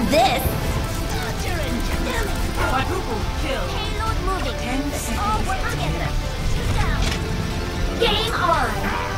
this! Quadruple kill. Payload moving. 10 seconds. Oh, we're together. Game on!